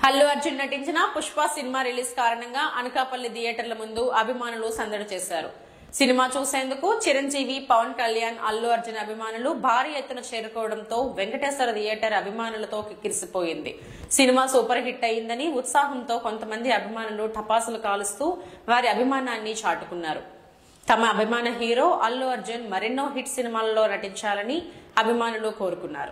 అల్లు అర్జున్ నటించిన Pushpa cinema release కారణంగా అనకాపల్లి థియేటర్ల ముందు అభిమానులు సందడి చేశారు. సినిమా చూసేందుకు చిరంజీవి, పవన్ కళ్యాణ్, అల్లు అర్జున్ అభిమానులు భారీ ఎత్తున చేరుకోవడంతో వెంకటేశ్వర థియేటర్ అభిమానులతో కిక్కిరిసిపోయింది. సినిమా సూపర్ హిట్ అయిందని ఉత్సాహంతో కొంతమంది అభిమానులు టపాసులు కాలుస్తూ వారి అభిమానాన్ని చాటుకున్నారు. తమ అభిమాన హీరో అల్లు అర్జున్ మరెన్నో హిట్ సినిమాలలో నటించాలని అభిమానులు కోరుకున్నారు.